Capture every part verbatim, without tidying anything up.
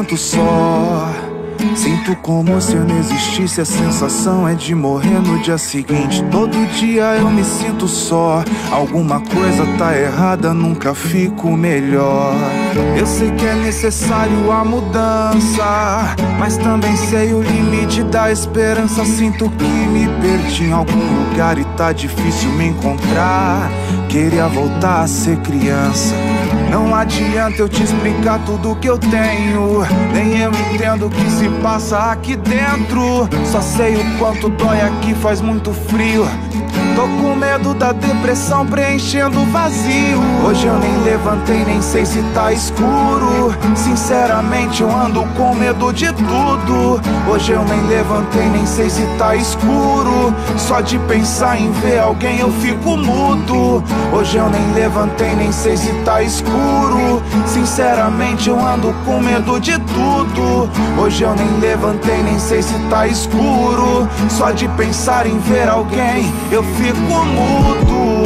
sinto só. Sinto como se eu não existisse, a sensação é de morrer no dia seguinte. Todo dia eu me sinto só. Alguma coisa tá errada, nunca fico melhor. Eu sei que é necessário a mudança, mas também sei o limite da esperança. Sinto que me perdi em algum lugar e tá difícil me encontrar. Queria voltar a ser criança. Não adianta eu te explicar tudo que eu tenho, nem eu entendo o que se passa aqui dentro. Só sei o quanto dói aqui, faz muito frio. Tô com medo da depressão preenchendo o vazio. Hoje eu nem levantei, nem sei se tá escuro. Sinceramente eu ando com medo de tudo. Hoje eu nem levantei, nem sei se tá escuro. Só de pensar em ver alguém eu fico mudo. Hoje eu nem levantei, nem sei se tá escuro. Sinceramente eu ando com medo de tudo. Hoje eu nem levantei, nem sei se tá escuro. Só de pensar em ver alguém eu fico mudo.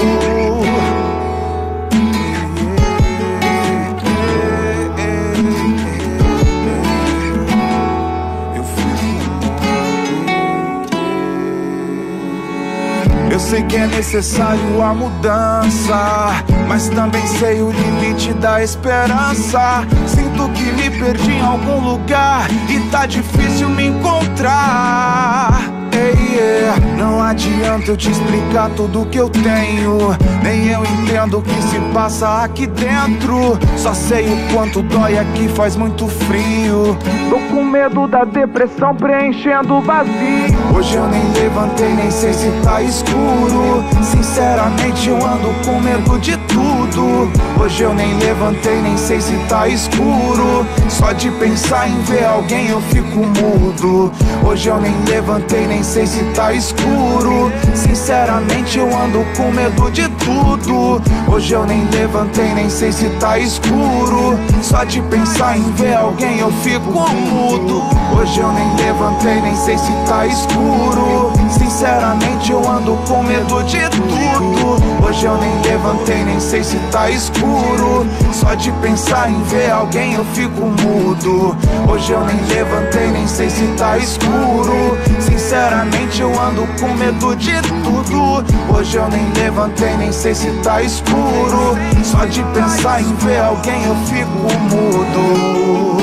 Eu sei que é necessário a mudança, mas também sei o limite da esperança. Sinto que me perdi em algum lugar e tá difícil me encontrar. Hey, yeah. Não adianta eu te explicar tudo que eu tenho, nem eu entendo o que se passa aqui dentro. Só sei o quanto dói aqui, faz muito frio. Tô com medo da depressão preenchendo o vazio. Hoje eu nem levantei, nem sei se tá escuro. Sinceramente eu ando com medo de tudo. Hoje eu nem levantei, nem sei se tá escuro. Só de pensar em ver alguém eu fico mudo. Hoje eu nem levantei, nem sei se tá escuro. Sinceramente eu ando com medo de tudo. Hoje eu nem levantei, nem sei se tá escuro. Só de pensar em ver alguém eu fico mudo. Hoje eu nem levantei, nem sei se tá escuro. Sinceramente eu ando com medo de tudo. Hoje eu nem levantei, nem sei se tá escuro. Só de pensar em ver alguém eu fico mudo. Hoje eu nem levantei, nem sei se tá escuro. Sinceramente eu ando com medo de tudo. Hoje eu nem levantei, nem sei se tá escuro. Só de pensar em ver alguém eu fico mudo.